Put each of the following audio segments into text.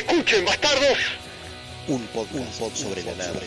Escuchen, bastardos. Un podcast sobre la nave.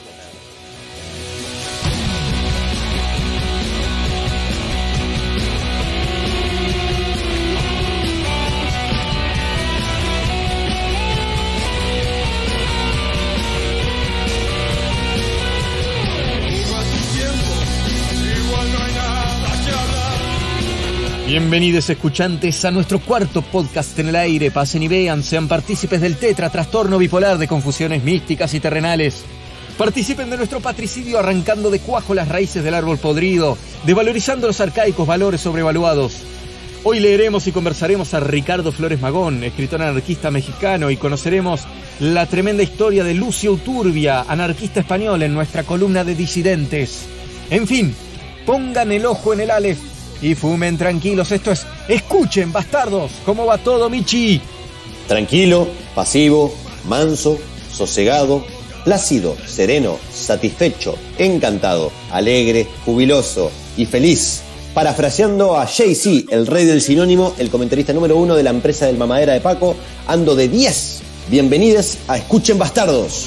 Bienvenidos escuchantes a nuestro cuarto podcast en el aire. Pasen y vean, sean partícipes del tetra, trastorno bipolar de confusiones místicas y terrenales. Participen de nuestro patricidio arrancando de cuajo las raíces del árbol podrido, devalorizando los arcaicos valores sobrevaluados. Hoy leeremos y conversaremos a Ricardo Flores Magón, escritor anarquista mexicano, y conoceremos la tremenda historia de Lucio Uturbia, anarquista español, en nuestra columna de disidentes. En fin, pongan el ojo en el Aleph y fumen tranquilos. Esto es Escuchen, bastardos. ¿Cómo va todo, Michi? Tranquilo, pasivo, manso, sosegado, plácido, sereno, satisfecho, encantado, alegre, jubiloso y feliz. Parafraseando a Jay-Z, el rey del sinónimo, el comentarista número 1 de la empresa del mamadera de Paco, ando de 10. Bienvenidos a Escuchen, bastardos.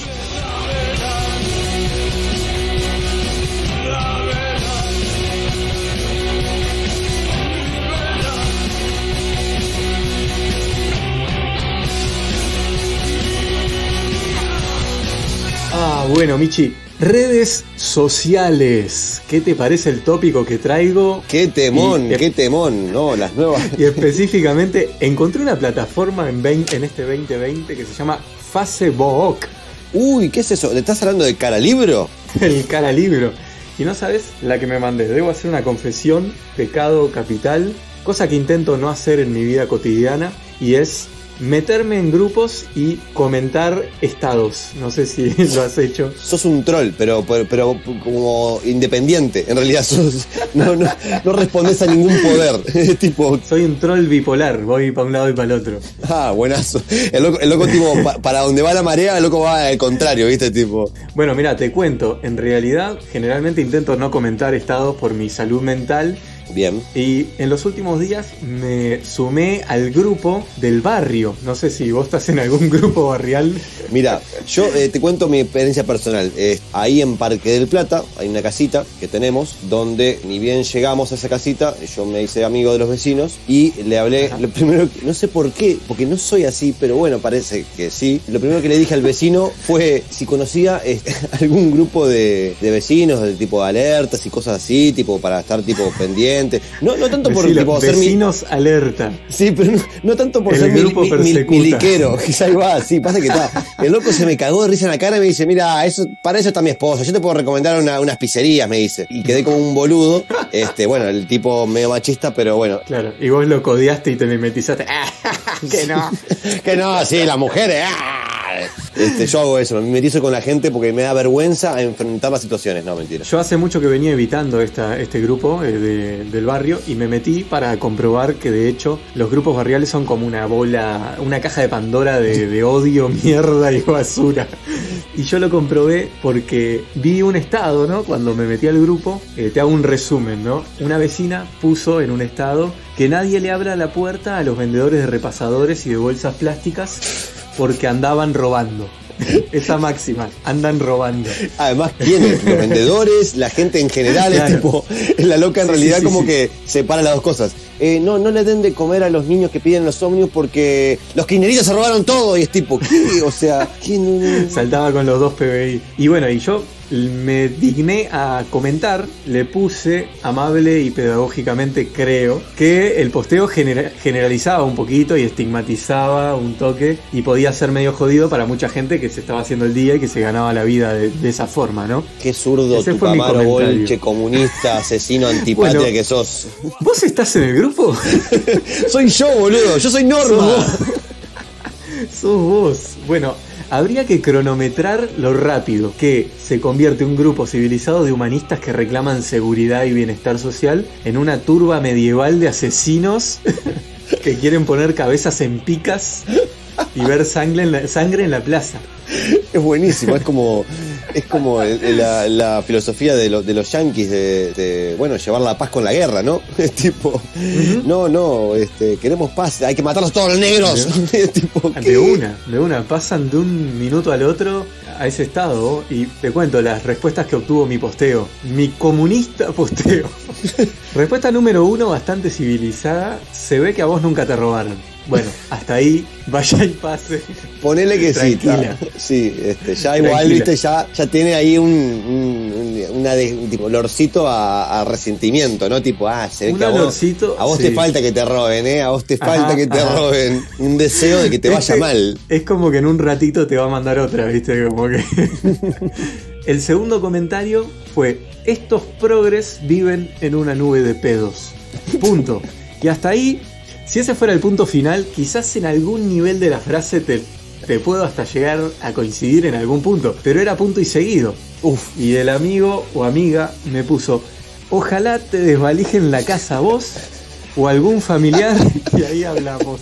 Bueno, Michi, redes sociales. ¿Qué te parece el tópico que traigo? ¡Qué temón! No, las nuevas. Y específicamente encontré una plataforma en este 2020 que se llama Facebook. Uy, ¿qué es eso? ¿Le estás hablando de Caralibro? El Caralibro. Y no sabes la que me mandé. Debo hacer una confesión, pecado capital, cosa que intento no hacer en mi vida cotidiana, y es meterme en grupos y comentar estados. No sé si lo has hecho. Sos un troll, pero como independiente. En realidad no respondes a ningún poder. Tipo... Soy un troll bipolar, voy para un lado y para el otro. Ah, buenazo. El loco tipo, para donde va la marea, el loco va al contrario, ¿viste? Tipo... Bueno, mira, te cuento. En realidad, generalmente intento no comentar estados por mi salud mental. Bien. Y en los últimos días me sumé al grupo del barrio. No sé si vos estás en algún grupo barrial. Mira, yo te cuento mi experiencia personal. Ahí en Parque del Plata hay una casita que tenemos donde ni bien llegamos a esa casita, yo me hice amigo de los vecinos y le hablé. Lo primero, no sé por qué, porque no soy así, pero bueno, parece que sí. Lo primero que le dije al vecino fue si conocía algún grupo de vecinos, de tipo de alertas y cosas así, tipo para estar tipo pendiente. No tanto por tipo, ser vecinos alerta. Sí, pero no tanto por el ser miliquero. Ahí va, sí, pasa que está. El loco se me cagó de risa en la cara y me dice, mira, para eso está mi esposa, yo te puedo recomendar unas pizzerías, me dice. Y quedé como un boludo. Bueno, el tipo medio machista, pero bueno. Claro, y vos lo codiaste y te mimetizaste. Que no. Que no, sí, las mujeres. Yo hago eso, me mimetizo con la gente porque me da vergüenza enfrentar las situaciones. No, mentira. Yo hace mucho que venía evitando este grupo del barrio y me metí para comprobar que de hecho los grupos barriales son como una caja de Pandora de odio, mierda y basura. Y yo lo comprobé porque vi un estado, ¿no? Cuando me metí al grupo, te hago un resumen, ¿no? Una vecina puso en un estado que nadie le abra la puerta a los vendedores de repasadores y de bolsas plásticas porque andaban robando. Esa máxima, andan robando. Además, ¿quiénes? Los vendedores, la gente en general, claro. Es tipo, la loca en realidad como que separa las dos cosas. No le den de comer a los niños que piden los ómnibus porque los kirchneristas se robaron todo. Y es tipo, ¿qué? O sea, ¿quién? Saltaba con los 2 PBI. Y bueno, y yo me digné a comentar, le puse amable y pedagógicamente, creo, que el posteo generalizaba un poquito y estigmatizaba un toque y podía ser medio jodido para mucha gente que se estaba haciendo el día y que se ganaba la vida de esa forma, ¿no? Qué zurdo, tupamaro, bolche, comunista, asesino, antipatria bueno, que sos. ¿Vos estás en el grupo? Soy yo, boludo, yo soy Norma. Sos vos. Bueno, habría que cronometrar lo rápido que se convierte un grupo civilizado de humanistas que reclaman seguridad y bienestar social en una turba medieval de asesinos que quieren poner cabezas en picas y ver sangre en la plaza. Es buenísimo, es como Es como la filosofía de los yanquis de, bueno, llevar la paz con la guerra, ¿no? Es tipo, no, queremos paz, hay que matarlos todos los negros. Tipo, de una, pasan de un minuto al otro a ese estado. Y te cuento las respuestas que obtuvo mi posteo. Mi comunista posteo. Respuesta número 1, bastante civilizada. Se ve que a vos nunca te robaron. Bueno, hasta ahí, vaya y pase. Ponele que tranquila. Sí, ya igual, Tranquila. viste, ya tiene ahí un tipo olorcito a resentimiento, ¿no? Tipo, se ve Un que a vos sí. te falta que te roben, ¿eh? A vos te falta Ajá, que te roben. Un deseo de que te vaya mal. Es como que en un ratito te va a mandar otra, ¿viste? Como que... El segundo comentario fue: estos progres viven en una nube de pedos. Punto. Y hasta ahí, si ese fuera el punto final, quizás en algún nivel de la frase te puedo hasta llegar a coincidir en algún punto. Pero era punto y seguido. Y el amigo o amiga me puso: ojalá te desvalijen la casa vos o algún familiar. Y ahí hablamos.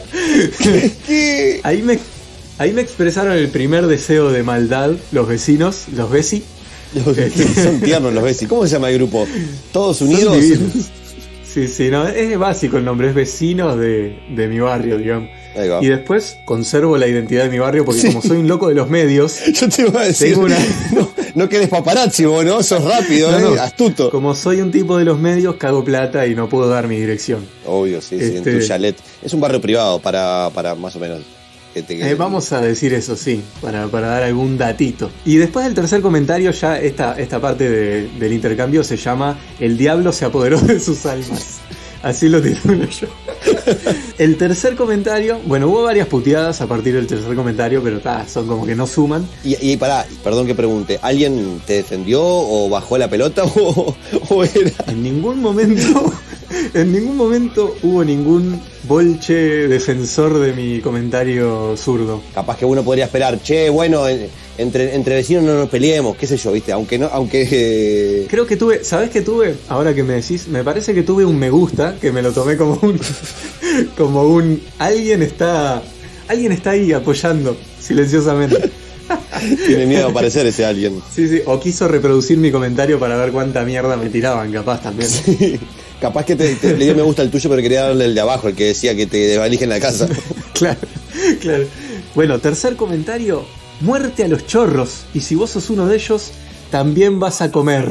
¿Qué? Ahí me expresaron el primer deseo de maldad los vecinos, los veci. Son tiernos los vecinos. ¿Cómo se llama el grupo? ¿Todos Son unidos? divinos. Sí, no, es básico el nombre, es vecinos de mi barrio, digamos. Ahí va. Y después conservo la identidad de mi barrio porque como soy un loco de los medios, Yo te iba a decir, tengo una... no quedes paparazzi vos, ¿no? Sos rápido, No. astuto. Como soy un tipo de los medios, cago plata y no puedo dar mi dirección. Obvio, sí, en tu chalet. Es un barrio privado para más o menos. Vamos a decir eso, sí, para dar algún datito. Y después del tercer comentario, ya esta parte del intercambio se llama El diablo se apoderó de sus almas. Así lo titulo yo. El tercer comentario, bueno, hubo varias puteadas a partir del tercer comentario, pero son como que no suman. Y pará, perdón que pregunte, ¿alguien te defendió o bajó la pelota o era? En ningún momento hubo ningún bolche defensor de mi comentario zurdo. Capaz que uno podría esperar, bueno, entre vecinos no nos peleemos, qué sé yo, viste, aunque Creo que tuve, ¿sabés qué tuve? Ahora que me decís, me parece que tuve un me gusta, que me lo tomé como un alguien está ahí apoyando silenciosamente. tiene miedo a aparecer ese alguien. Sí, o quiso reproducir mi comentario para ver cuánta mierda me tiraban, capaz también. Sí. Capaz que le dio me gusta el tuyo, pero quería darle el de abajo, el que decía que te desvalijen la casa. Claro. Bueno, tercer comentario: muerte a los chorros. Y si vos sos uno de ellos, también vas a comer.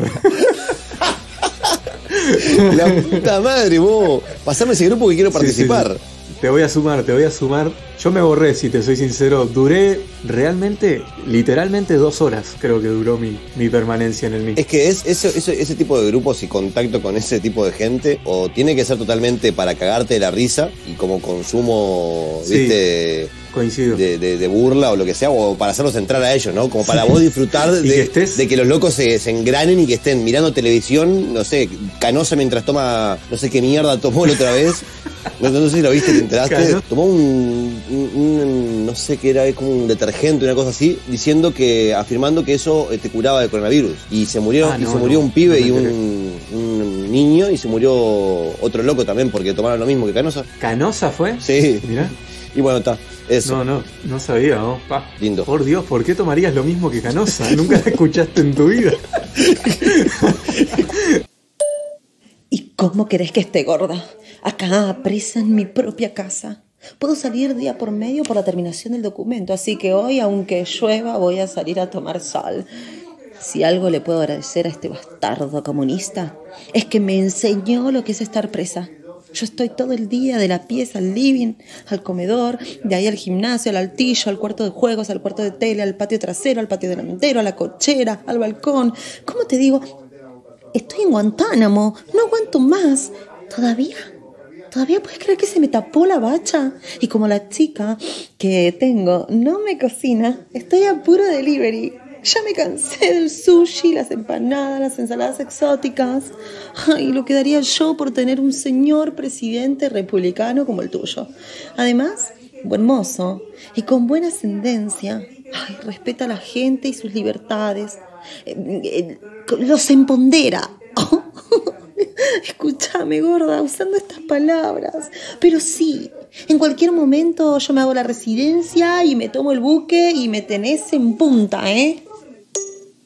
La puta madre, vos. Pasame ese grupo que quiero participar. Sí. Te voy a sumar. Yo me borré, si te soy sincero. Duré literalmente 2 horas, creo que duró mi permanencia en el Meet. Es que ese tipo de grupos y contacto con ese tipo de gente, o tiene que ser totalmente para cagarte de la risa y como consumo, ¿viste? Coincido. De burla o lo que sea, o para hacerlos entrar a ellos, ¿no? Como para vos disfrutar de que los locos se engranen y que estén mirando televisión, no sé, Canosa mientras toma, no sé qué mierda tomó la otra vez. No sé si lo viste, te enteraste. Tomó un no sé qué era, como un detergente, una cosa así, afirmando que eso te curaba de coronavirus. Y se murió, un pibe y un niño, y se murió otro loco también porque tomaron lo mismo que Canosa. ¿Canosa fue? Sí. Mirá. Y bueno, está. Eso. No sabía, ¿no? Lindo. Por Dios, ¿por qué tomarías lo mismo que Canosa? Nunca la escuchaste en tu vida. ¿Y cómo querés que esté gorda? Acá, presa en mi propia casa. Puedo salir día por medio por la terminación del documento, así que hoy, aunque llueva, voy a salir a tomar sol. Si algo le puedo agradecer a este bastardo comunista, es que me enseñó lo que es estar presa. Yo estoy todo el día de la pieza al living, al comedor, de ahí al gimnasio, al altillo, al cuarto de juegos, al cuarto de tele, al patio trasero, al patio delantero, a la cochera, al balcón. ¿Cómo te digo? Estoy en Guantánamo, no aguanto más. ¿Todavía puedes creer que se me tapó la bacha? Y como la chica que tengo no me cocina, estoy a puro delivery. Ya me cansé del sushi, las empanadas, las ensaladas exóticas. Ay, lo que daría yo por tener un señor presidente republicano como el tuyo. Además, buen mozo y con buena ascendencia. Ay, respeta a la gente y sus libertades. Los empodera. Escúchame, gorda, usando estas palabras. Pero sí, en cualquier momento yo me hago la residencia y me tomo el buque y me tenés en punta, ¿eh?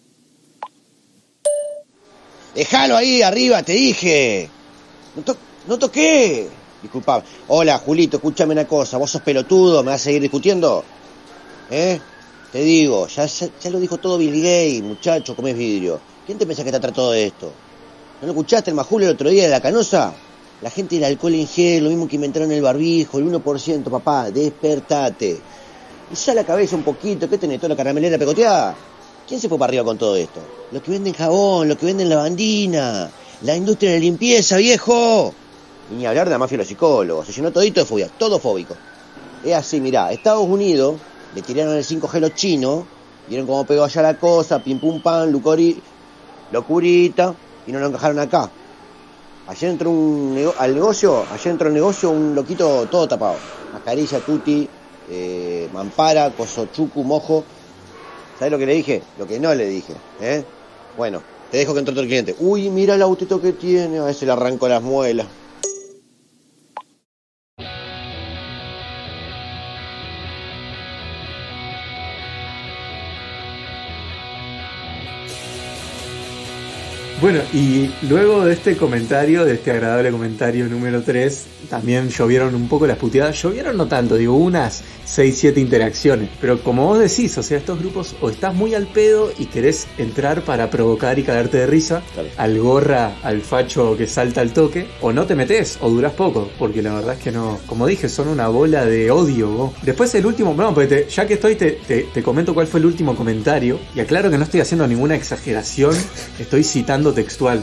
Déjalo ahí arriba, te dije. No toqué. Disculpa. Hola, Julito, escúchame una cosa. ¿Vos sos pelotudo? ¿Me vas a seguir discutiendo? Te digo, ya lo dijo todo Bill Gates, muchacho, comés vidrio. ¿Quién te pensás que está atrás de todo esto? ¿No lo escuchaste el Majul el otro día de la Canosa? La gente del alcohol en gel, lo mismo que inventaron el barbijo, el 1%, papá, despertate. Usa la cabeza un poquito, ¿qué tenés? ¿Toda la caramelera pegoteada? ¿Quién se fue para arriba con todo esto? Los que venden jabón, los que venden lavandina, la industria de limpieza, viejo. Y ni hablar de la mafia de los psicólogos, se llenó todito de fobia, todo fóbico. Es así, mirá, Estados Unidos le tiraron el 5G a los chinos, vieron cómo pegó allá la cosa, pim pum pam, locurita, y no lo encajaron acá. Allá entró al negocio un loquito todo tapado. Mascarilla, tuti, mampara, coso, chucu, mojo. ¿Sabes lo que le dije? Lo que no le dije, Bueno, te dejo que entre otro cliente. Uy, mira el autito que tiene, a ese le arranco las muelas. Bueno, y luego de este comentario, de este agradable comentario número 3, también llovieron un poco las puteadas. Llovieron no tanto, digo, unas 6-7 interacciones. Pero como vos decís, o sea, estos grupos o estás muy al pedo y querés entrar para provocar y cagarte de risa, claro, al gorra, al facho que salta al toque, o no te metés, o durás poco, porque la verdad es que no, como dije, son una bola de odio, vos. Después el último, no, porque ya que estoy, te comento cuál fue el último comentario, y aclaro que no estoy haciendo ninguna exageración, estoy citando textual.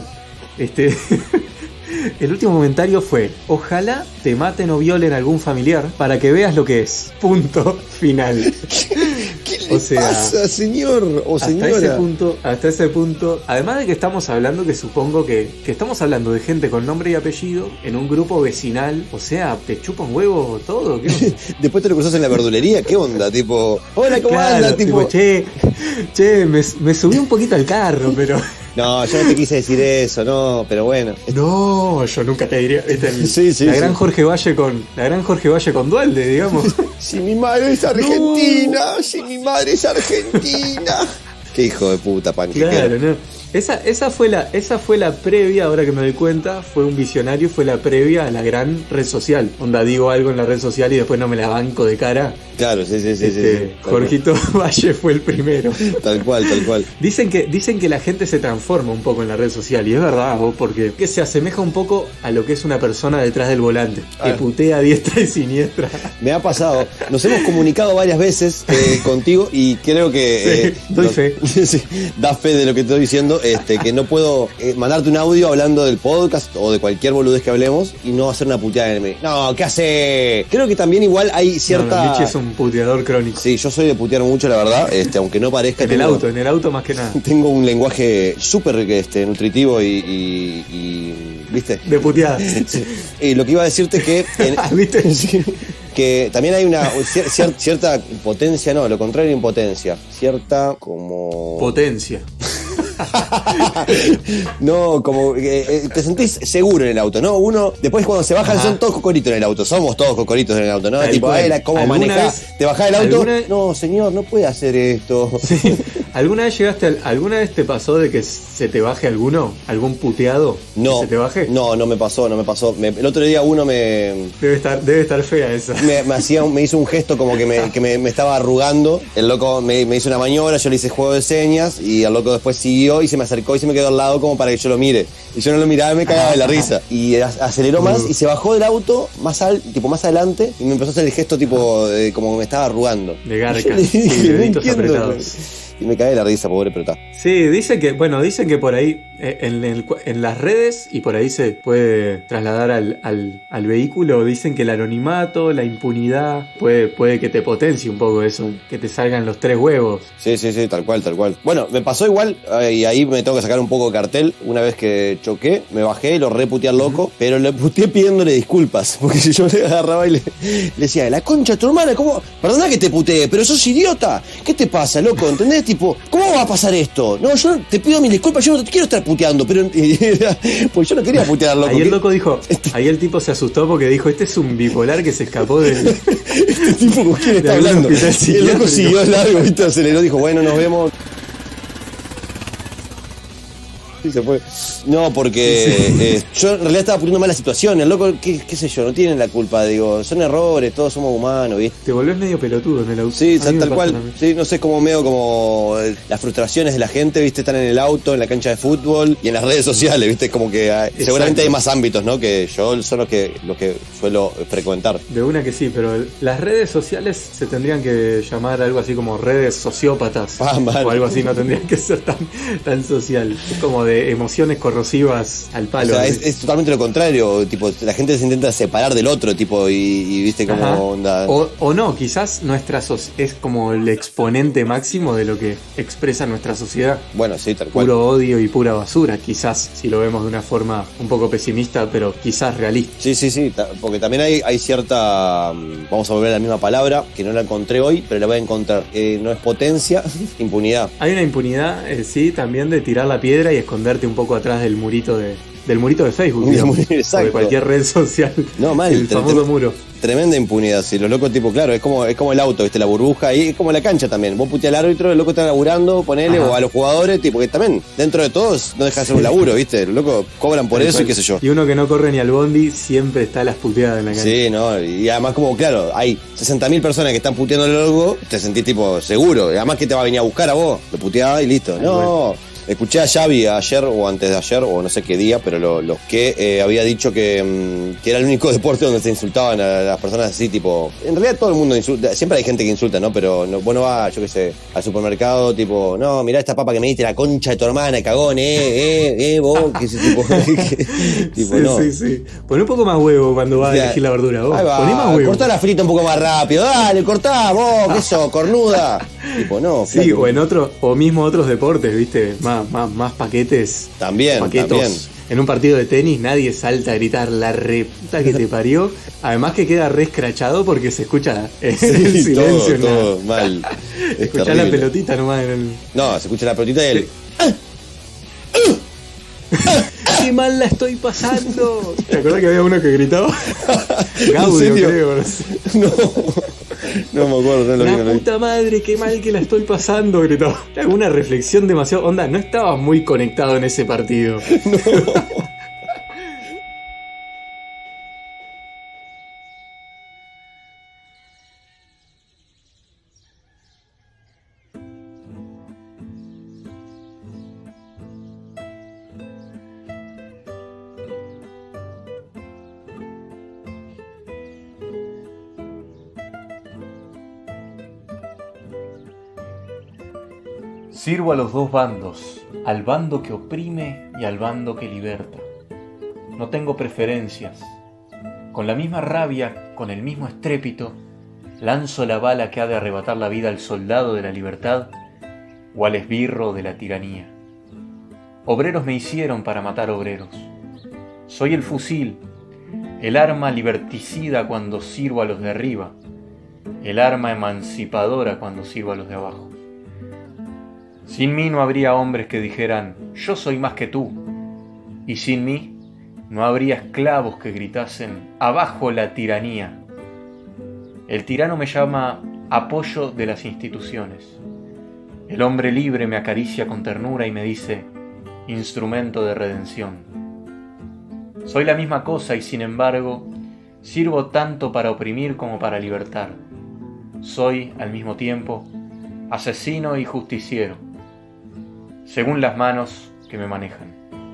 El último comentario fue: ojalá te maten o violen a algún familiar para que veas lo que es. Punto final. ¿Qué le pasa, señor o señora? Hasta ese punto, además de que estamos hablando, que supongo que estamos hablando de gente con nombre y apellido en un grupo vecinal, o sea, te chupa un huevo todo. ¿Qué? Después te lo cruzas en la verdulería, ¿qué onda? Tipo, hola, ¿cómo anda? Tipo, che, me subí un poquito al carro, pero... No, yo no te quise decir eso, no, pero bueno. No, yo nunca te diría. Sí, la gran Jorge Valle con Dualde, digamos. Si mi madre es argentina, no. Si mi madre es argentina. Qué hijo de puta, panquequero. Claro, no. Esa fue la previa, ahora que me doy cuenta, fue un visionario, fue la previa a la gran red social. Onda, digo algo en la red social y después no me la banco de cara. Claro, sí. Jorgito Valle fue el primero. Tal cual. Dicen que la gente se transforma un poco en la red social, y es verdad, vos, porque que se asemeja un poco a lo que es una persona detrás del volante, que putea a diestra y siniestra. Me ha pasado. Nos hemos comunicado varias veces contigo y creo que... doy fe. Sí, da fe de lo que te estoy diciendo. Que no puedo mandarte un audio hablando del podcast o de cualquier boludez que hablemos y no hacer una puteada en el medio. No, ¿qué hace? Creo que también igual hay cierta... No, Michi es un puteador crónico. Sí, yo soy de putear mucho, la verdad, aunque no parezca. En el auto más que nada. Tengo un lenguaje súper nutritivo y ¿viste? De puteada. Y lo que iba a decirte es que... ¿Viste? Que también hay una cierta potencia, no, lo contrario de impotencia. Cierta como... Potencia. No, como te sentís seguro en el auto, ¿no? Uno, después cuando se bajan son todos cocoritos en el auto, somos todos cocoritos en el auto, ¿no? Tipo, ¿cómo manejás? ¿Te bajás del auto? No, señor, no puede hacer esto. Sí. ¿Alguna vez te pasó de que se te baje algún puteado? No. ¿Se te baje? No me pasó. El otro día uno me... Debe estar fea esa. Me hizo un gesto como que me estaba arrugando. El loco me hizo una maniobra, yo le hice juego de señas y el loco después siguió y se me acercó y se me quedó al lado como para que yo lo mire. Y yo no lo miraba y me cagaba de la risa. Y aceleró más y se bajó del auto más adelante y me empezó a hacer el gesto tipo como me estaba arrugando. De garca, deditos apretados. Y me cae de la risa, pobre, pero está. Sí, dicen que por ahí, en las redes, y por ahí se puede trasladar al vehículo, dicen que el anonimato, la impunidad, puede que te potencie un poco eso, que te salgan los 3 huevos. Sí, tal cual. Bueno, me pasó igual, y ahí me tengo que sacar un poco de cartel. Una vez que choqué, me bajé y lo reputeé al loco, pero le puteé pidiéndole disculpas, porque si yo le agarraba y le decía, la concha de tu hermana, ¿cómo? Perdona que te puteé, pero sos idiota. ¿Qué te pasa, loco? ¿Entendés? Tipo, ¿cómo va a pasar esto? No, yo te pido mis disculpas, yo no te quiero estar puteando, pero pues yo no quería putear, loco. Ahí el loco dijo, ahí el tipo se asustó porque dijo, este es un bipolar que se escapó del... Este tipo con quién está hablando. Y el loco siguió largo, ¿viste? Aceleró, dijo, bueno, nos vemos. Y se fue. No, porque yo en realidad estaba poniendo mal la situación. El loco, qué sé yo, no tienen la culpa. Digo, son errores, todos somos humanos, ¿viste? Te volvés medio pelotudo en el auto. Sí, A mí me tal pasa cual. también. Sí, no sé, como medio como las frustraciones de la gente, ¿viste? Están en el auto, en la cancha de fútbol y en las redes sociales, ¿viste? Como que seguramente hay más ámbitos, ¿no? Que yo son los que suelo frecuentar. De una que sí, pero las redes sociales se tendrían que llamar algo así como redes sociópatas. Mal. O algo así, no tendrían que ser tan social. Es como de emociones corrosivas al O palo. sea, es totalmente lo contrario, tipo, la gente se intenta separar del otro, tipo, y viste cómo Ajá. onda. O no, quizás es como el exponente máximo de lo que expresa nuestra sociedad. Bueno, sí, tal cual. Puro odio y pura basura, quizás, si lo vemos de una forma un poco pesimista, pero quizás realista. Sí, porque también hay cierta, vamos a volver a la misma palabra, que no la encontré hoy, pero la voy a encontrar. No es potencia, impunidad. Hay una impunidad, sí, también de tirar la piedra y esconderte un poco atrás del murito de Facebook, digamos, o Exacto. de cualquier red social. No, mal. El famoso muro. Tremenda impunidad, sí. Los locos, tipo, claro, es como el auto, ¿viste? La burbuja, y es como la cancha también. Vos puteás al árbitro, el loco está laburando, ponele, Ajá. o a los jugadores, tipo, que también, dentro de todos, no deja de ser un laburo, ¿viste? Los locos cobran por eso y qué sé yo. Y uno que no corre ni al bondi siempre está a las puteadas en la cancha. Sí, no, y además como, claro, hay 60.000 personas que están puteando el logo, te sentís tipo seguro, y además que te va a venir a buscar a vos, lo puteás y listo. No, escuché a Xavi ayer o antes de ayer, o no sé qué día, pero lo que había dicho que era el único deporte donde se insultaban a las personas así, tipo, en realidad todo el mundo insulta, siempre hay gente que insulta, ¿no? Pero vos no vas, yo qué sé, al supermercado, tipo, no, mirá esta papa que me diste, la concha de tu hermana, cagón, vos, que ese tipo, tipo, Sí, no. sí. Poné un poco más huevo cuando vas a elegir la verdura, vos. Ahí va, Poné más huevo. cortá la frita un poco más rápido, dale, cortá vos, qué sos, cornuda. Tipo, no, Sí, flaco. o en o mismo otros deportes, ¿viste? Más paquetes. También, paquetos. también. En un partido de tenis nadie salta a gritar la reputa que te parió. Además que queda re escrachado porque se escucha el Sí, silencio. todo mal. Es Escuchá la terrible. pelotita nomás en el... No, se escucha la pelotita y el... ¡Qué mal la estoy pasando! ¿Te acuerdas que había uno que gritaba? Gaudio, serio? creo. No sé. No me acuerdo, no lo vi, La no lo vi. puta madre, qué mal que la estoy pasando, gritó. Era una reflexión demasiado... Onda, no estabas muy conectado en ese partido. Sirvo a los dos bandos, al bando que oprime y al bando que liberta. No tengo preferencias. Con la misma rabia, con el mismo estrépito, lanzo la bala que ha de arrebatar la vida al soldado de la libertad o al esbirro de la tiranía. Obreros me hicieron para matar obreros. Soy el fusil, el arma liberticida cuando sirvo a los de arriba, el arma emancipadora cuando sirvo a los de abajo. Sin mí no habría hombres que dijeran, yo soy más que tú. Y sin mí no habría esclavos que gritasen, abajo la tiranía. El tirano me llama apoyo de las instituciones. El hombre libre me acaricia con ternura y me dice, instrumento de redención. Soy la misma cosa y sin embargo, sirvo tanto para oprimir como para libertar. Soy, al mismo tiempo, asesino y justiciero, según las manos que me manejan.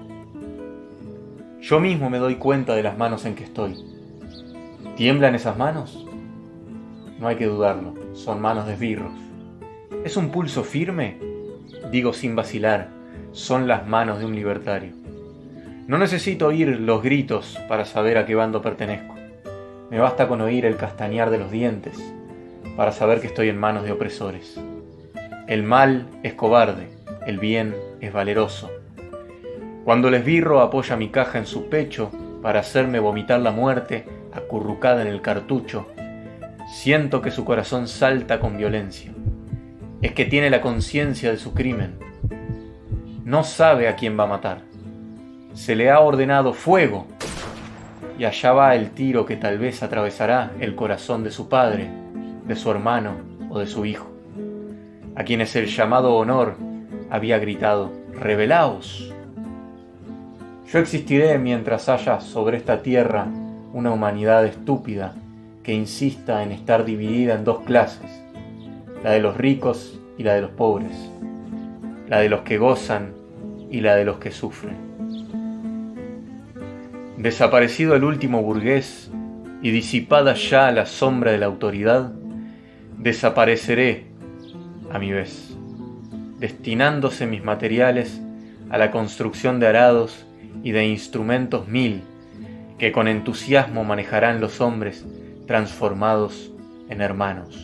Yo mismo me doy cuenta de las manos en que estoy. ¿Tiemblan esas manos? No hay que dudarlo, son manos de esbirros. ¿Es un pulso firme? Digo sin vacilar, son las manos de un libertario. No necesito oír los gritos para saber a qué bando pertenezco. Me basta con oír el castañar de los dientes para saber que estoy en manos de opresores. El mal es cobarde, el bien es valeroso. Cuando el esbirro apoya mi caja en su pecho para hacerme vomitar la muerte acurrucada en el cartucho, siento que su corazón salta con violencia. Es que tiene la conciencia de su crimen. No sabe a quién va a matar. Se le ha ordenado fuego y allá va el tiro que tal vez atravesará el corazón de su padre, de su hermano o de su hijo, a quienes el llamado honor había gritado, rebelaos. Yo existiré mientras haya sobre esta tierra una humanidad estúpida que insista en estar dividida en dos clases, la de los ricos y la de los pobres, la de los que gozan y la de los que sufren. Desaparecido el último burgués y disipada ya la sombra de la autoridad, desapareceré a mi vez, destinándose mis materiales a la construcción de arados y de instrumentos mil que con entusiasmo manejarán los hombres transformados en hermanos.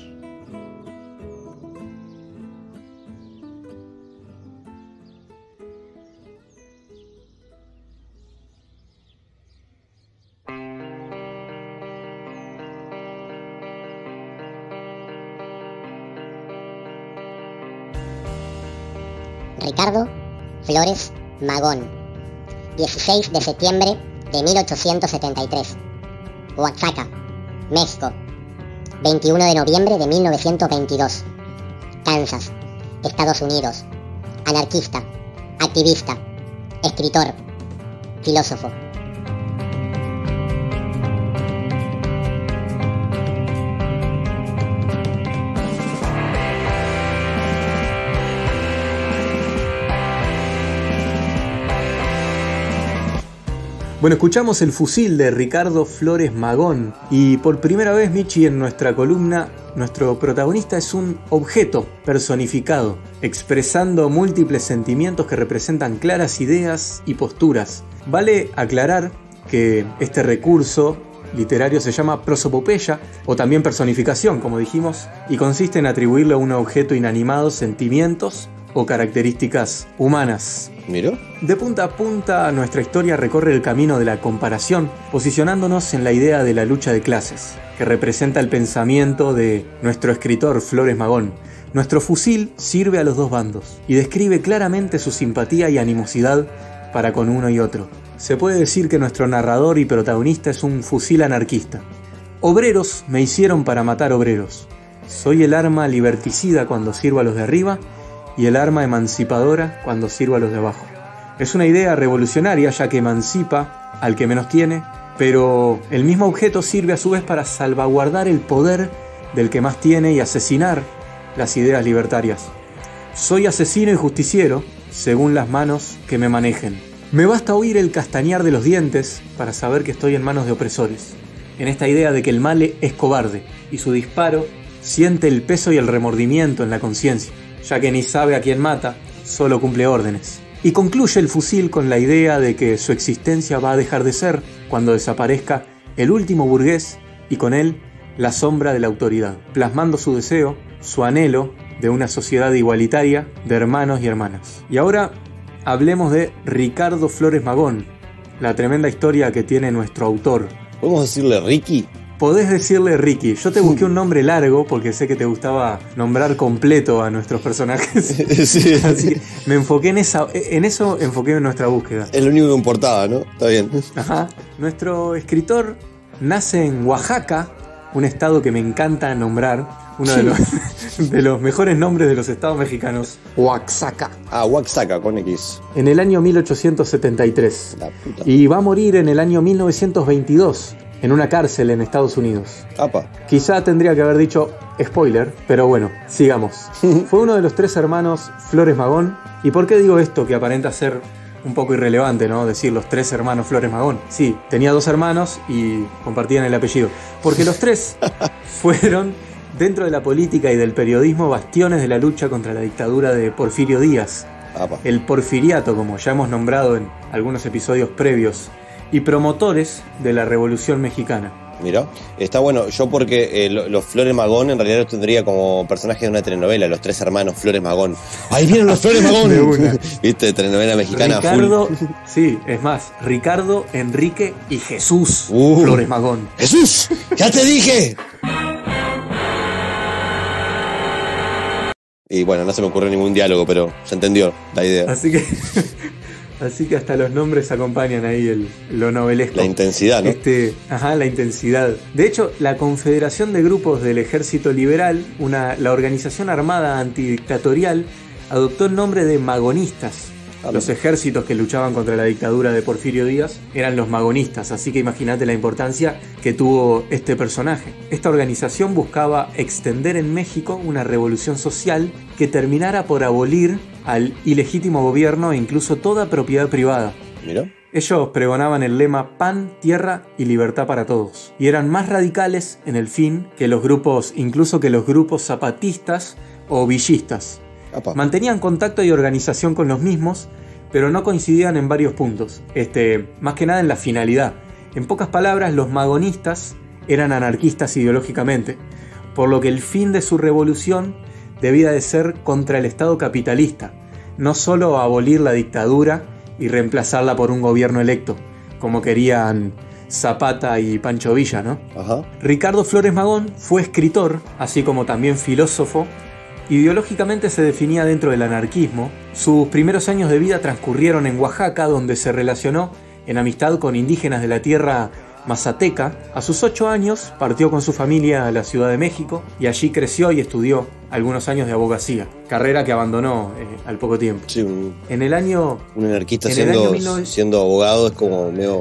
Ricardo Flores Magón, 16 de septiembre de 1873, Oaxaca, México. 21 de noviembre de 1922, Kansas, Estados Unidos. Anarquista, activista, escritor, filósofo. Bueno, escuchamos El fusil de Ricardo Flores Magón y por primera vez, Michi, en nuestra columna, nuestro protagonista es un objeto personificado, expresando múltiples sentimientos que representan claras ideas y posturas. Vale aclarar que este recurso literario se llama prosopopeya o también personificación, como dijimos, y consiste en atribuirle a un objeto inanimado sentimientos o características humanas. ¿Miró? De punta a punta, nuestra historia recorre el camino de la comparación, posicionándonos en la idea de la lucha de clases, que representa el pensamiento de nuestro escritor Flores Magón. Nuestro fusil sirve a los dos bandos y describe claramente su simpatía y animosidad para con uno y otro. Se puede decir que nuestro narrador y protagonista es un fusil anarquista. Obreros me hicieron para matar obreros. Soy el arma liberticida cuando sirvo a los de arriba y el arma emancipadora cuando sirvo a los de abajo. Es una idea revolucionaria ya que emancipa al que menos tiene, pero el mismo objeto sirve a su vez para salvaguardar el poder del que más tiene y asesinar las ideas libertarias. Soy asesino y justiciero según las manos que me manejen. Me basta oír el castañar de los dientes para saber que estoy en manos de opresores, en esta idea de que el mal es cobarde y su disparo siente el peso y el remordimiento en la conciencia, ya que ni sabe a quién mata, solo cumple órdenes. Y concluye el fusil con la idea de que su existencia va a dejar de ser cuando desaparezca el último burgués y con él la sombra de la autoridad, plasmando su deseo, su anhelo de una sociedad igualitaria de hermanos y hermanas. Y ahora hablemos de Ricardo Flores Magón, la tremenda historia que tiene nuestro autor. ¿Podemos decirle Ricky? Podés decirle Ricky. Yo te busqué un nombre largo porque sé que te gustaba nombrar completo a nuestros personajes. Sí. Así que me enfoqué en eso enfoqué en nuestra búsqueda. Es lo único que importaba, ¿no? Está bien. Ajá. Nuestro escritor nace en Oaxaca, un estado que me encanta nombrar, uno de los mejores nombres de los estados mexicanos, Oaxaca. Ah, Oaxaca con X. En el año 1873. La puta. Y va a morir en el año 1922. En una cárcel en Estados Unidos. Apa. Quizá tendría que haber dicho spoiler, pero bueno, sigamos. Fue uno de los tres hermanos Flores Magón. ¿Y por qué digo esto que aparenta ser un poco irrelevante, ¿no? Decir los tres hermanos Flores Magón. Sí, tenía dos hermanos y compartían el apellido. Porque los tres fueron, dentro de la política y del periodismo, bastiones de la lucha contra la dictadura de Porfirio Díaz. Apa. El porfiriato, como ya hemos nombrado en algunos episodios previos, y promotores de la Revolución Mexicana. Mirá, está bueno. Yo porque los Flores Magón en realidad los tendría como personaje de una telenovela, los tres hermanos Flores Magón. ¡Ahí vienen los Flores Magón! De una. ¿Viste? Telenovela mexicana Ricardo, full. sí, es más, Ricardo, Enrique y Jesús Flores Magón. ¡Jesús! ¡Ya te dije! Y bueno, no se me ocurrió ningún diálogo, pero se entendió la idea. Así que hasta los nombres acompañan ahí lo novelesco. La intensidad, ¿no? La intensidad. De hecho, la Confederación de Grupos del Ejército Liberal, la organización armada antidictatorial, adoptó el nombre de magonistas Los ejércitos que luchaban contra la dictadura de Porfirio Díaz eran los magonistas, así que imagínate la importancia que tuvo este personaje. Esta organización buscaba extender en México una revolución social que terminara por abolir al ilegítimo gobierno e incluso toda propiedad privada. Mira. Ellos pregonaban el lema pan, tierra y libertad para todos. Y eran más radicales en el fin que los grupos, incluso que los grupos zapatistas o villistas. Apa. Mantenían contacto y organización con los mismos, pero no coincidían en varios puntos. Más que nada en la finalidad. En pocas palabras, los magonistas eran anarquistas ideológicamente, por lo que el fin de su revolución debía de ser contra el Estado capitalista, no solo abolir la dictadura y reemplazarla por un gobierno electo, como querían Zapata y Pancho Villa, ¿no? Ajá. Ricardo Flores Magón fue escritor, así como también filósofo. Ideológicamente se definía dentro del anarquismo. Sus primeros años de vida transcurrieron en Oaxaca, donde se relacionó en amistad con indígenas de la tierra mazateca. A sus 8 años partió con su familia a la Ciudad de México y allí creció y estudió algunos años de abogacía, carrera que abandonó al poco tiempo. Sí, En el año... un anarquista en el año 1900 siendo abogado es como medio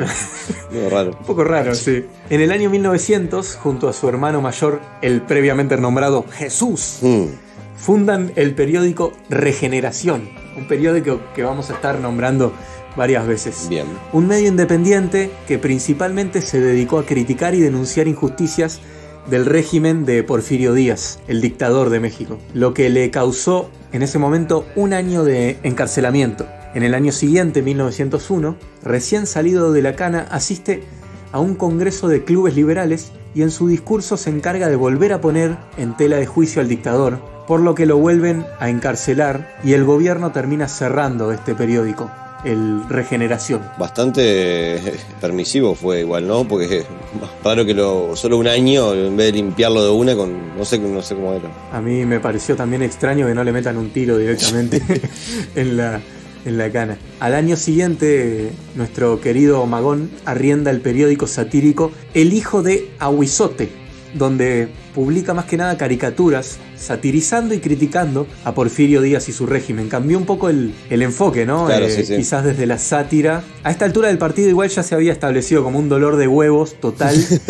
raro. Un poco raro, sí. En el año 1900, junto a su hermano mayor, el previamente nombrado Jesús, fundan el periódico Regeneración, un periódico que vamos a estar nombrando varias veces. Bien. Un medio independiente que principalmente se dedicó a criticar y denunciar injusticias del régimen de Porfirio Díaz, el dictador de México, lo que le causó en ese momento 1 año de encarcelamiento. En el año siguiente, 1901, recién salido de la cana, asiste a un congreso de clubes liberales y en su discurso se encarga de volver a poner en tela de juicio al dictador, por lo que lo vuelven a encarcelar y el gobierno termina cerrando este periódico, el Regeneración. Bastante permisivo fue igual, ¿no? Porque raro que solo 1 año, en vez de limpiarlo de una con no sé cómo era. A mí me pareció también extraño que no le metan un tiro directamente en la cana. Al año siguiente, nuestro querido Magón arrienda el periódico satírico El Hijo de Ahuizote, donde publica más que nada caricaturas, satirizando y criticando a Porfirio Díaz y su régimen. Cambió un poco el enfoque, ¿no? Claro, sí. Quizás desde la sátira. A esta altura del partido igual ya se había establecido como un dolor de huevos total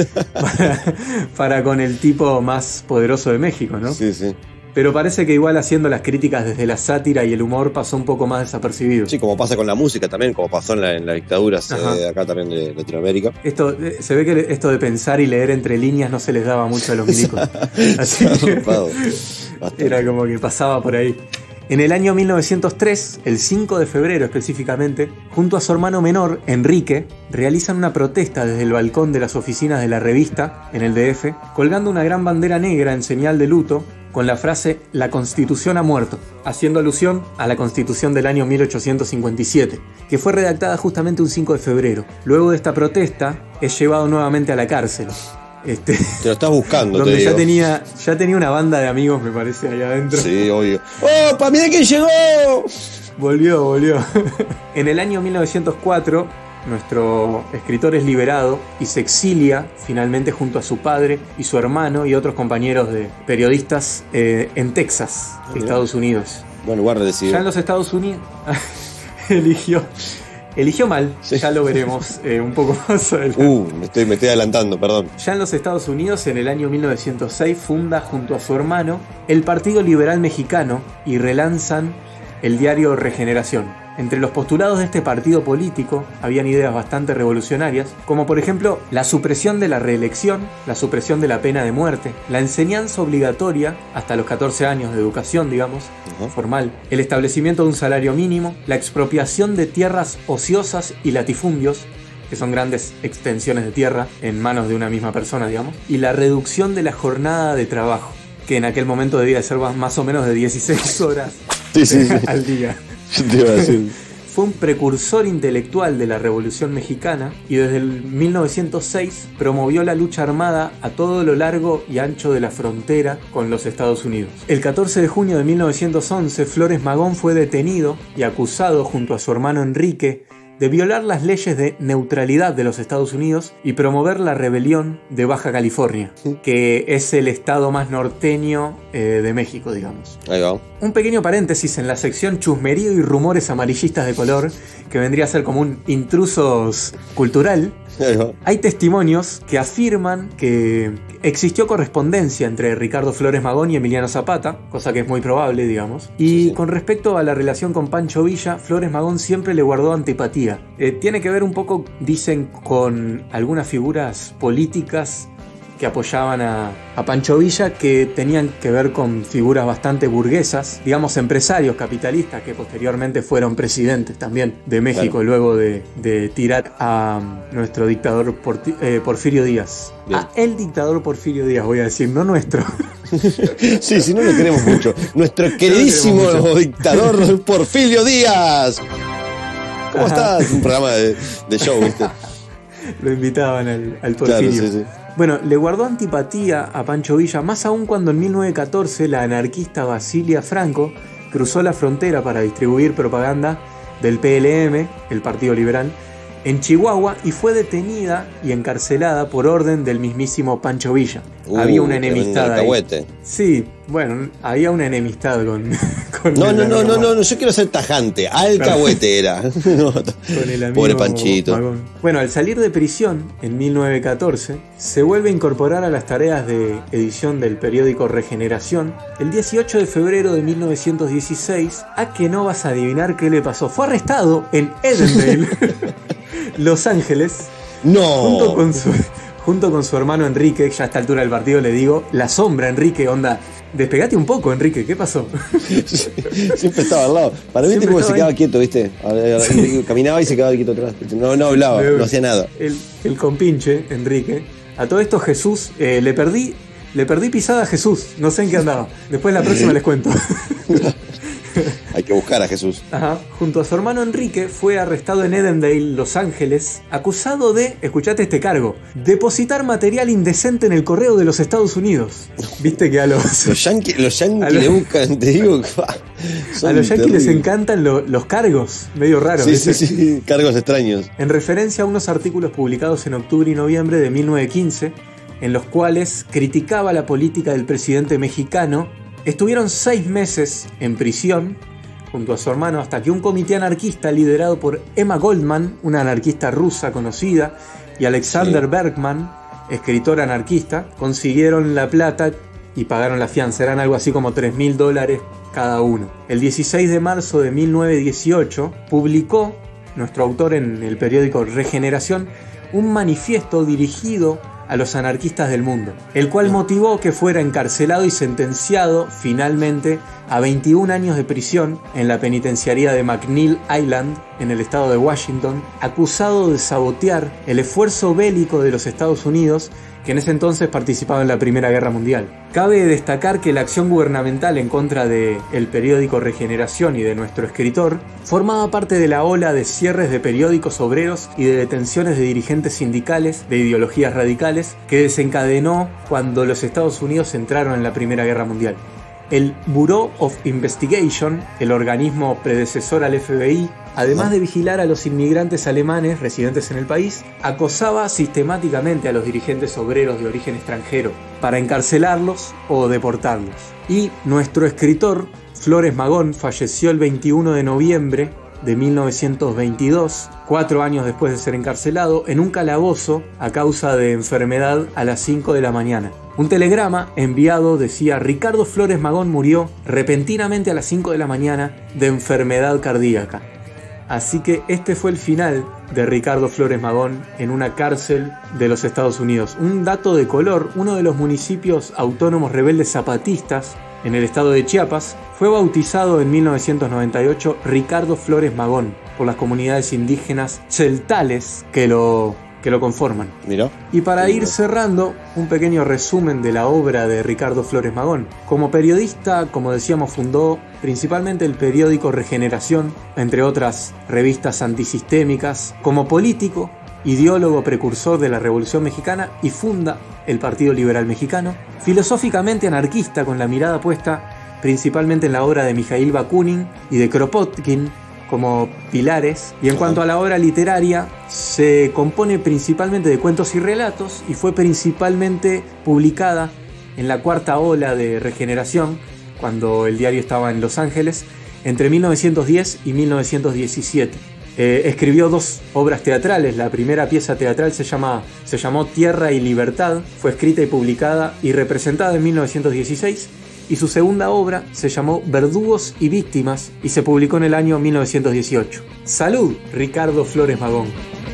para con el tipo más poderoso de México, ¿no? Sí, sí. Pero parece que igual haciendo las críticas desde la sátira y el humor pasó un poco más desapercibido. Sí, como pasa con la música también, como pasó en la dictadura de acá también de Latinoamérica. Se ve que esto de pensar y leer entre líneas no se les daba mucho a los milicos. Así que era como que pasaba por ahí. En el año 1903, el 5 de febrero específicamente, junto a su hermano menor, Enrique, realizan una protesta desde el balcón de las oficinas de la revista, en el DF, colgando una gran bandera negra en señal de luto, con la frase «La Constitución ha muerto», haciendo alusión a la Constitución del año 1857, que fue redactada justamente un 5 de febrero. Luego de esta protesta, es llevado nuevamente a la cárcel. Te lo estás buscando, donde te digo. ya tenía una banda de amigos, me parece, ahí adentro. Sí, obvio. ¡Opa, mirá quién llegó! Volvió. En el año 1904, nuestro escritor es liberado y se exilia finalmente junto a su padre y su hermano y otros compañeros de periodistas en Texas, Estados Unidos. Buen lugar de decidir. Ya en los Estados Unidos eligió mal, sí. Ya lo veremos un poco más adelante. Me estoy adelantando, perdón. Ya en los Estados Unidos, en el año 1906, funda junto a su hermano el Partido Liberal Mexicano y relanzan el diario Regeneración. Entre los postulados de este partido político habían ideas bastante revolucionarias, como por ejemplo la supresión de la reelección, la supresión de la pena de muerte, la enseñanza obligatoria hasta los 14 años de educación, digamos, formal, el establecimiento de un salario mínimo, la expropiación de tierras ociosas y latifundios, que son grandes extensiones de tierra en manos de una misma persona, digamos, y la reducción de la jornada de trabajo, que en aquel momento debía de ser más o menos de 16 horas al día. Te iba a decir. Fue un precursor intelectual de la Revolución Mexicana y desde el 1906 promovió la lucha armada a todo lo largo y ancho de la frontera con los Estados Unidos. El 14 de junio de 1911, Flores Magón fue detenido y acusado junto a su hermano Enrique de violar las leyes de neutralidad de los Estados Unidos y promover la rebelión de Baja California, que es el estado más norteño de México, digamos. Ahí va. Un pequeño paréntesis en la sección chusmerío y rumores amarillistas de color, que vendría a ser como un intrusos cultural. Hay testimonios que afirman que existió correspondencia entre Ricardo Flores Magón y Emiliano Zapata, cosa que es muy probable, digamos. Y con respecto a la relación con Pancho Villa, Flores Magón siempre le guardó antipatía. Tiene que ver un poco, dicen, con algunas figuras políticas que apoyaban a Pancho Villa, que tenían que ver con figuras bastante burguesas, digamos empresarios capitalistas que posteriormente fueron presidentes también de México, claro, luego de tirar a nuestro dictador Porfirio Díaz. Bien. A el dictador Porfirio Díaz, voy a decir, no nuestro. Sí, si no lo queremos mucho. Nuestro queridísimo dictador Porfirio Díaz. ¿Cómo estás? Un programa de show, ¿viste? Lo invitaban al Porfirio. Claro, sí. Bueno, le guardó antipatía a Pancho Villa, más aún cuando en 1914 la anarquista Basilia Franco cruzó la frontera para distribuir propaganda del PLM, el Partido Liberal, en Chihuahua, y fue detenida y encarcelada por orden del mismísimo Pancho Villa. Había una enemistad ahí. Sí, bueno, había una enemistad con No, yo quiero ser tajante. Alcahuete era. Con el amigo pobre Panchito. Magón. Bueno, al salir de prisión en 1914, se vuelve a incorporar a las tareas de edición del periódico Regeneración el 18 de febrero de 1916. ¿A que no vas a adivinar qué le pasó? Fue arrestado en Edendale, Los Ángeles. No. Junto con su hermano Enrique. Ya a esta altura del partido le digo, la sombra, Enrique, onda. Despegate un poco, Enrique, ¿qué pasó? Sí, siempre estaba al lado. Para mí tipo se quedaba quieto, ¿viste? Caminaba y se quedaba quieto atrás. No hablaba, no hacía nada. El compinche, Enrique. A todo esto Jesús, le perdí pisada a Jesús. No sé en qué andaba. Después la próxima les cuento. Hay que buscar a Jesús. Ajá. Junto a su hermano Enrique fue arrestado en Edendale, Los Ángeles, acusado de, escuchate este cargo, depositar material indecente en el correo de los Estados Unidos. Viste que a los yanquis le buscan, te digo. A los yanquis les encantan los cargos, medio raros. Sí, cargos extraños. En referencia a unos artículos publicados en octubre y noviembre de 1915, en los cuales criticaba la política del presidente mexicano. Estuvieron 6 meses en prisión junto a su hermano hasta que un comité anarquista liderado por Emma Goldman, una anarquista rusa conocida, y Alexander Bergman, escritor anarquista, consiguieron la plata y pagaron la fianza. Eran algo así como $3.000 cada uno. El 16 de marzo de 1918 publicó nuestro autor en el periódico Regeneración un manifiesto dirigido a los anarquistas del mundo, el cual motivó que fuera encarcelado y sentenciado finalmente a 21 años de prisión en la penitenciaría de McNeil Island, en el estado de Washington, acusado de sabotear el esfuerzo bélico de los Estados Unidos, que en ese entonces participaba en la Primera Guerra Mundial. Cabe destacar que la acción gubernamental en contra del periódico Regeneración y de nuestro escritor formaba parte de la ola de cierres de periódicos obreros y de detenciones de dirigentes sindicales de ideologías radicales que desencadenó cuando los Estados Unidos entraron en la Primera Guerra Mundial. El Bureau of Investigation, el organismo predecesor al FBI, además de vigilar a los inmigrantes alemanes residentes en el país, acosaba sistemáticamente a los dirigentes obreros de origen extranjero para encarcelarlos o deportarlos. Y nuestro escritor, Flores Magón, falleció el 21 de noviembre de 1922, 4 años después de ser encarcelado, en un calabozo a causa de enfermedad a las 5 de la mañana. Un telegrama enviado decía: Ricardo Flores Magón murió repentinamente a las 5 de la mañana de enfermedad cardíaca. Así que este fue el final de Ricardo Flores Magón en una cárcel de los Estados Unidos. Un dato de color: uno de los municipios autónomos rebeldes zapatistas en el estado de Chiapas fue bautizado en 1998 Ricardo Flores Magón por las comunidades indígenas tzeltales que lo conforman. Mirá. Y para ir cerrando, un pequeño resumen de la obra de Ricardo Flores Magón. Como periodista, como decíamos, fundó principalmente el periódico Regeneración, entre otras revistas antisistémicas. Como político, ideólogo precursor de la Revolución Mexicana y funda el Partido Liberal Mexicano. Filosóficamente anarquista, con la mirada puesta principalmente en la obra de Mijail Bakunin y de Kropotkin, como pilares. Y en cuanto a la obra literaria, se compone principalmente de cuentos y relatos y fue principalmente publicada en la cuarta ola de Regeneración, cuando el diario estaba en Los Ángeles, entre 1910 y 1917. Escribió 2 obras teatrales. La primera pieza teatral se llamó Tierra y Libertad, fue escrita y publicada y representada en 1916, y su segunda obra se llamó Verdugos y Víctimas y se publicó en el año 1918. ¡Salud, Ricardo Flores Magón!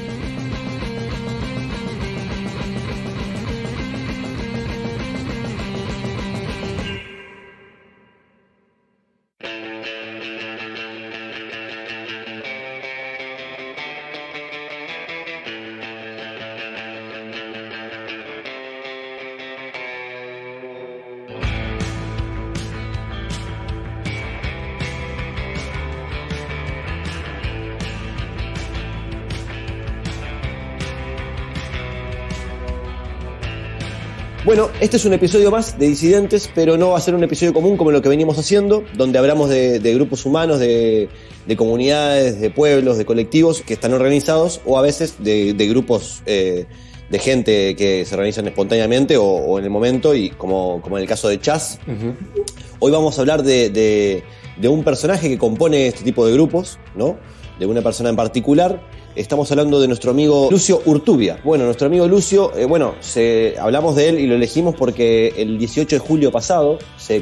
Bueno, este es un episodio más de Disidentes, pero no va a ser un episodio común como lo que veníamos haciendo, donde hablamos de grupos humanos, de comunidades, de pueblos, de colectivos que están organizados, o a veces de grupos de gente que se organizan espontáneamente o en el momento, y como en el caso de Chas. Uh-huh. Hoy vamos a hablar de un personaje que compone este tipo de grupos, ¿no? De una persona en particular. Estamos hablando de nuestro amigo Lucio Urtubia. Bueno, nuestro amigo Lucio, hablamos de él y lo elegimos porque el 18 de julio pasado se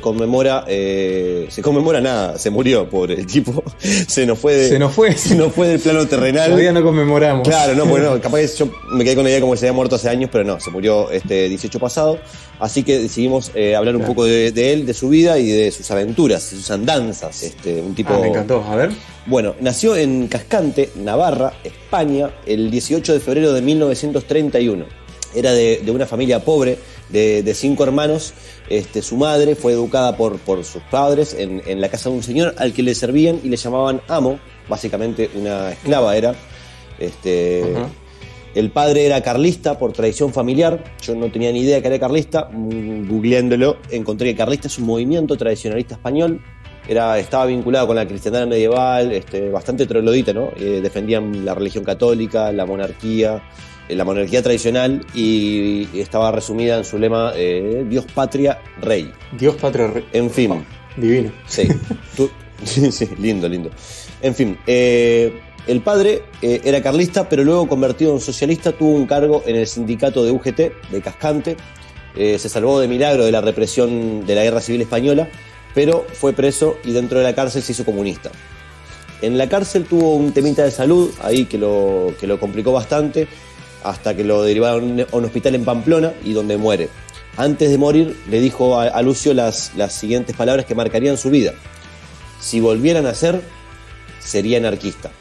murió, pobre el tipo. Se nos fue del plano terrenal. Todavía no conmemoramos. Claro, no, bueno, capaz yo me quedé con la idea como que se había muerto hace años, pero no, se murió este 18 pasado. Así que decidimos hablar un poco de él, de su vida y de sus aventuras, de sus andanzas. Un tipo. Me encantó, a ver. Bueno, nació en Cascante, Navarra, España, el 18 de febrero de 1931. Era de una familia pobre, de 5 hermanos. Su madre fue educada por sus padres en la casa de un señor al que le servían y le llamaban amo, básicamente una esclava era. Uh-huh. El padre era carlista por tradición familiar. Yo no tenía ni idea que era carlista. Googleándolo encontré que carlista es un movimiento tradicionalista español. Estaba vinculado con la cristiandad medieval, bastante troglodita, ¿no? Defendían la religión católica, la monarquía tradicional, y estaba resumida en su lema Dios, Patria, Rey. Dios, Patria, Rey. En fin. Oh, divino. Sí. Sí, lindo. En fin, el padre era carlista, pero luego convertido en socialista, tuvo un cargo en el sindicato de UGT de Cascante. Se salvó de milagro de la represión de la Guerra Civil Española, pero fue preso y dentro de la cárcel se hizo comunista. En la cárcel tuvo un temita de salud ahí que lo complicó bastante, hasta que lo derivaron a un hospital en Pamplona y donde muere. Antes de morir le dijo a Lucio las siguientes palabras que marcarían su vida: si volviera a nacer, sería anarquista.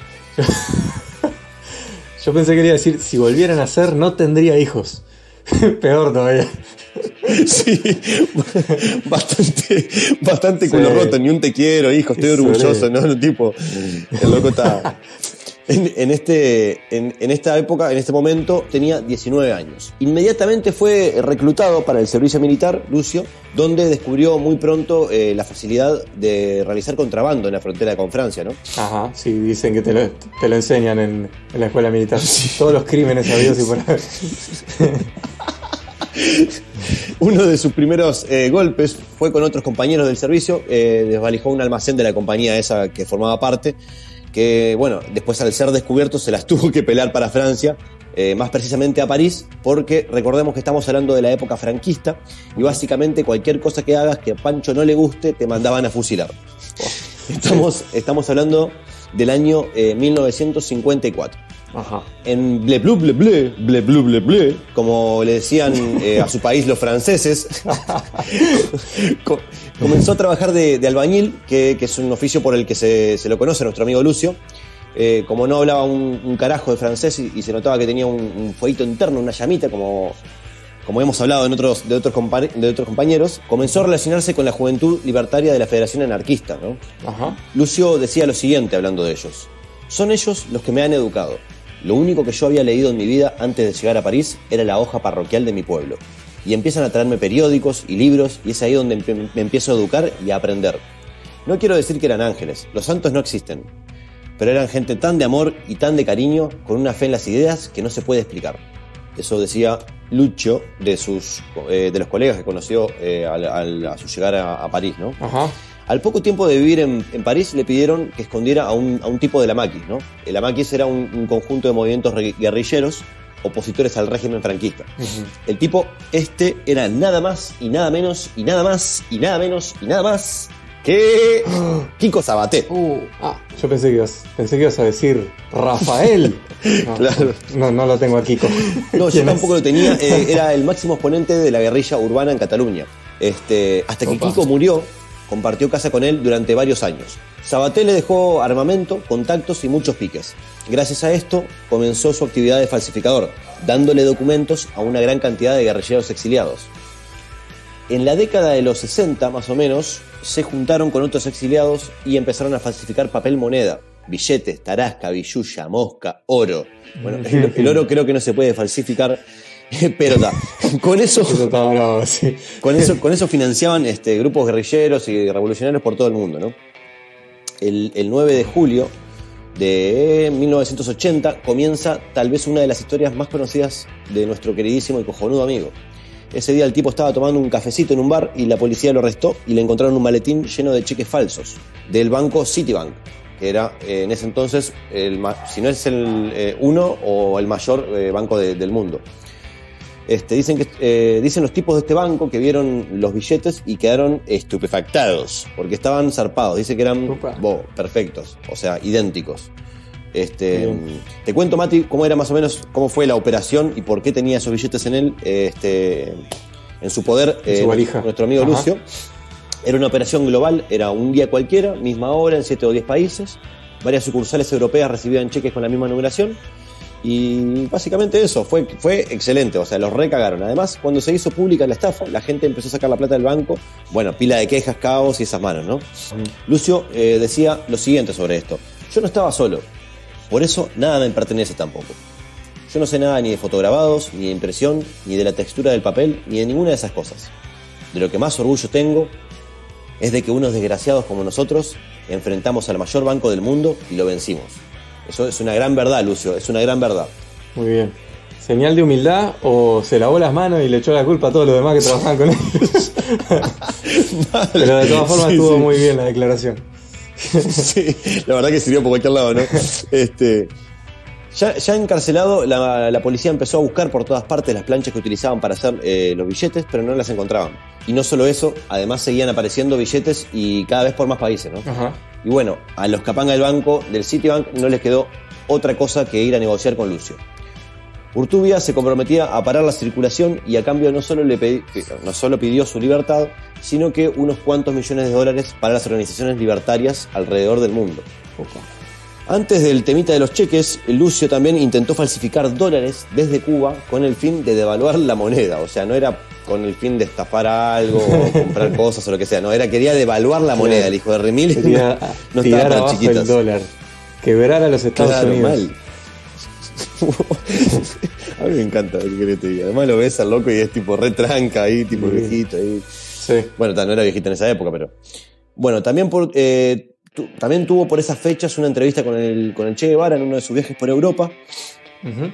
Yo pensé que quería decir, si volviera a nacer, no tendría hijos. Peor todavía. Sí, bastante culo roto, ni un te quiero, hijo, estoy orgulloso, ¿no? Tipo, el loco está. En esta época, en este momento, tenía 19 años. Inmediatamente fue reclutado para el servicio militar, Lucio, donde descubrió muy pronto la facilidad de realizar contrabando en la frontera con Francia, ¿no? Ajá, sí, dicen que te lo enseñan en la escuela militar. Sí. Todos los crímenes habidos y por haber. Uno de sus primeros golpes fue con otros compañeros del servicio. Desvalijó un almacén de la compañía esa que formaba parte, que bueno, después al ser descubierto se las tuvo que pelar para Francia, más precisamente a París, porque recordemos que estamos hablando de la época franquista y básicamente cualquier cosa que hagas que a Pancho no le guste te mandaban a fusilar. Estamos hablando del año 1954. Ajá. En ble blu ble ble, ble blu ble ble, como le decían a su país los franceses, comenzó a trabajar de albañil, que es un oficio por el que se lo conoce a nuestro amigo Lucio. Como no hablaba un carajo de francés y se notaba que tenía un fueguito interno, una llamita, como hemos hablado de otros compañeros, comenzó a relacionarse con la juventud libertaria de la Federación Anarquista, ¿no? Ajá. Lucio decía lo siguiente hablando de ellos: son ellos los que me han educado. Lo único que yo había leído en mi vida antes de llegar a París era la hoja parroquial de mi pueblo. Y empiezan a traerme periódicos y libros, y es ahí donde me empiezo a educar y a aprender. No quiero decir que eran ángeles, los santos no existen. pero eran gente tan de amor y tan de cariño, con una fe en las ideas que no se puede explicar. Eso decía Lucio de los colegas que conoció a su llegar a París, ¿no? Ajá. Al poco tiempo de vivir en París le pidieron que escondiera a un tipo de la Maquis, ¿no? La Maquis era un conjunto de movimientos guerrilleros opositores al régimen franquista. Uh-huh. El tipo era nada más y nada menos y nada más y nada menos y nada más que Kiko Sabaté. Yo pensé que ibas a decir Rafael. No, claro. No lo tengo a Kiko. No, yo tampoco lo tenía. Era el máximo exponente de la guerrilla urbana en Cataluña. Hasta que Kiko murió, compartió casa con él durante varios años. Sabaté le dejó armamento, contactos y muchos piques. Gracias a esto comenzó su actividad de falsificador, dándole documentos a una gran cantidad de guerrilleros exiliados. En la década de los 60, más o menos, se juntaron con otros exiliados y empezaron a falsificar papel moneda, billetes, tarasca, billulla, mosca, oro. Bueno, el oro creo que no se puede falsificar, pero con eso, sí. con eso financiaban grupos guerrilleros y revolucionarios por todo el mundo, ¿no? El 9 de julio de 1980 comienza tal vez una de las historias más conocidas de nuestro queridísimo y cojonudo amigo. Ese día el tipo estaba tomando un cafecito en un bar y la policía lo arrestó y le encontraron un maletín lleno de cheques falsos del banco Citibank, que era en ese entonces, si no es el uno o el mayor banco del mundo. Dicen los tipos de este banco que vieron los billetes y quedaron estupefactados porque estaban zarpados. Dice que eran perfectos, o sea, idénticos. Te cuento, Mati, cómo era más o menos, cómo fue la operación y por qué tenía esos billetes en él, en su poder, en su valija. Nuestro amigo Ajá. Lucio. Era una operación global, era un día cualquiera, misma hora, en 7 o 10 países. Varias sucursales europeas recibían cheques con la misma numeración. Y básicamente eso, fue excelente, o sea, los recagaron. Además, cuando se hizo pública la estafa, la gente empezó a sacar la plata del banco. Bueno, pila de quejas, caos y esas manos, ¿no? Lucio decía lo siguiente sobre esto: yo no estaba solo, por eso nada me pertenece tampoco. Yo no sé nada ni de fotograbados, ni de impresión, ni de la textura del papel, ni de ninguna de esas cosas. De lo que más orgullo tengo es de que unos desgraciados como nosotros enfrentamos al mayor banco del mundo y lo vencimos. Eso es una gran verdad, Lucio, es una gran verdad. Muy bien. ¿Señal de humildad o se lavó las manos y le echó la culpa a todos los demás que trabajaban con ellos? Vale. Pero de todas formas estuvo muy bien la declaración. Sí, la verdad que sirvió por cualquier lado, ¿no? Ya encarcelado, la policía empezó a buscar por todas partes las planchas que utilizaban para hacer los billetes, pero no las encontraban. Y no solo eso, además seguían apareciendo billetes y cada vez por más países, ¿no? Ajá. Y bueno, a los capangas del banco, del Citibank, no les quedó otra cosa que ir a negociar con Lucio. Urtubia se comprometía a parar la circulación y a cambio no solo pidió su libertad, sino que unos cuantos millones de dólares para las organizaciones libertarias alrededor del mundo. Antes del temita de los cheques, Lucio también intentó falsificar dólares desde Cuba con el fin de devaluar la moneda. O sea, no era con el fin de estafar algo o comprar cosas o lo que sea. No, quería devaluar la moneda, el hijo de Remil. Quería no tirar estaba abajo tan chiquitas. el dólar. Quebrar a los Estados Unidos. Mal. A mí me encanta lo que te diga. Además lo ves al loco y es tipo re tranca ahí, tipo viejito ahí. Sí. Bueno, no era viejito en esa época, pero... Bueno, también también tuvo por esas fechas una entrevista con el Che Guevara en uno de sus viajes por Europa. Uh-huh.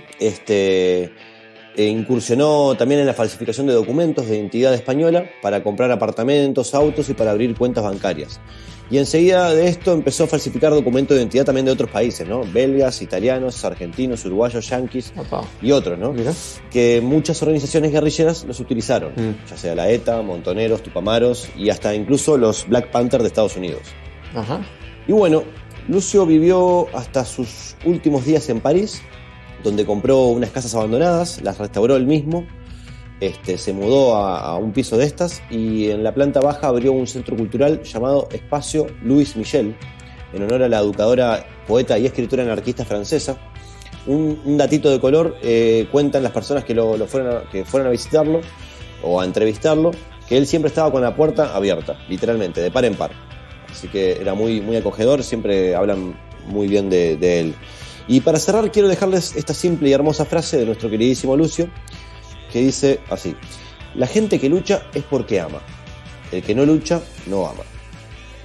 Incursionó también en la falsificación de documentos de identidad española para comprar apartamentos, autos y para abrir cuentas bancarias. Y enseguida de esto empezó a falsificar documentos de identidad también de otros países, ¿no? Belgas, italianos, argentinos, uruguayos, yanquis y otros, ¿no? Mira. Que muchas organizaciones guerrilleras los utilizaron, ya sea la ETA, Montoneros, Tupamaros y hasta incluso los Black Panther de Estados Unidos. Ajá. Y bueno, Lucio vivió hasta sus últimos días en París, donde compró unas casas abandonadas, las restauró él mismo, se mudó a un piso de estas y en la planta baja abrió un centro cultural llamado Espacio Louis Michel, en honor a la educadora, poeta y escritora anarquista francesa. Un datito de color, cuentan las personas que fueron a visitarlo o a entrevistarlo, que él siempre estaba con la puerta abierta, literalmente, de par en par. Así que era muy, muy acogedor, siempre hablan muy bien de él. Y para cerrar quiero dejarles esta simple y hermosa frase de nuestro queridísimo Lucio, que dice así: la gente que lucha es porque ama, el que no lucha no ama.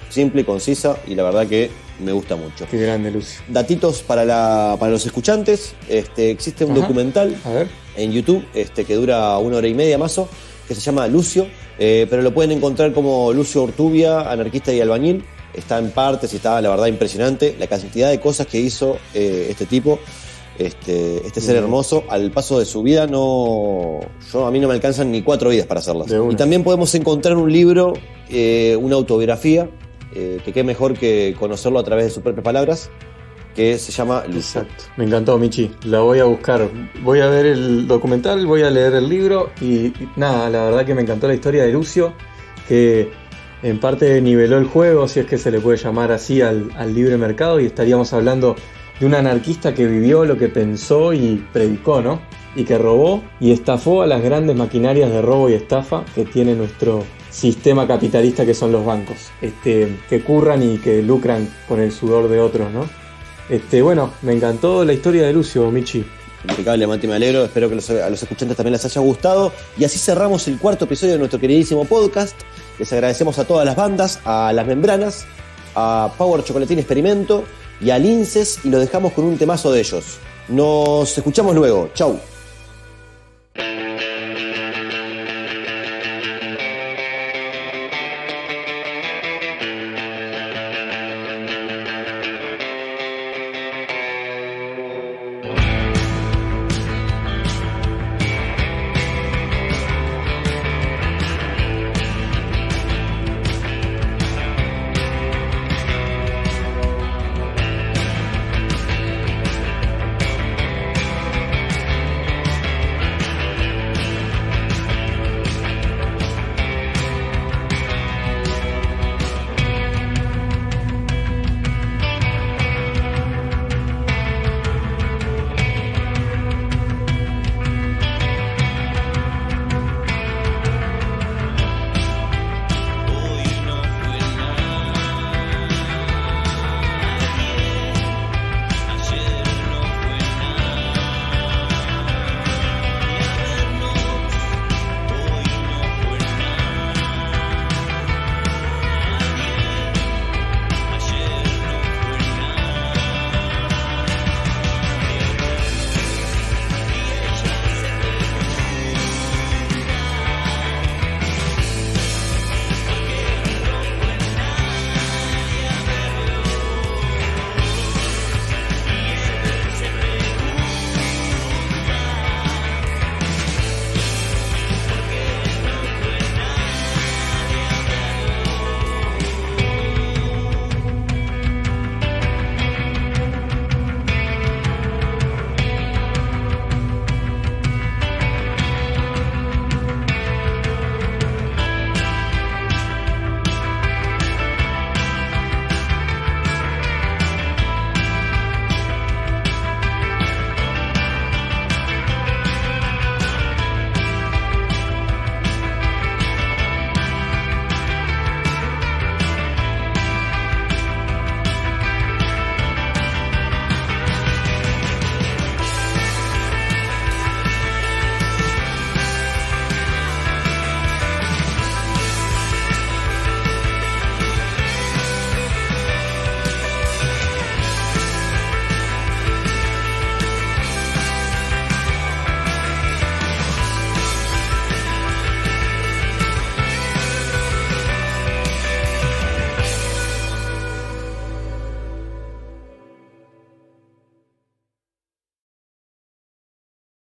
simple, concisa y la verdad que me gusta mucho. Qué grande, Lucio. Datitos para los escuchantes. Existe un documental en YouTube que dura 1 hora y media más que se llama Lucio, pero lo pueden encontrar como Lucio Urtubia, anarquista y albañil. Está en partes y está, la verdad, impresionante la cantidad de cosas que hizo este tipo. Este ser hermoso, al paso de su vida, a mí no me alcanzan ni 4 vidas para hacerlas. Y también podemos encontrar un libro, una autobiografía, que qué mejor que conocerlo a través de sus propias palabras, que se llama Lucio. Exacto. Me encantó, Michi. La voy a buscar. Voy a ver el documental, voy a leer el libro y nada, la verdad que me encantó la historia de Lucio, que en parte niveló el juego, si es que se le puede llamar así, al libre mercado, y estaríamos hablando de un anarquista que vivió lo que pensó y predicó, ¿no? Y que robó y estafó a las grandes maquinarias de robo y estafa que tiene nuestro sistema capitalista, que son los bancos, que curran y que lucran con el sudor de otros, ¿no? Bueno, me encantó la historia de Lucio, Michi. Impecable, Mati, me alegro. Espero que a los escuchantes también les haya gustado. Y así cerramos el 4º episodio de nuestro queridísimo podcast. Les agradecemos a todas las bandas, a Las Membranas, a Power Chocolatín Experimento y a Linces, y los dejamos con un temazo de ellos. Nos escuchamos luego. Chau.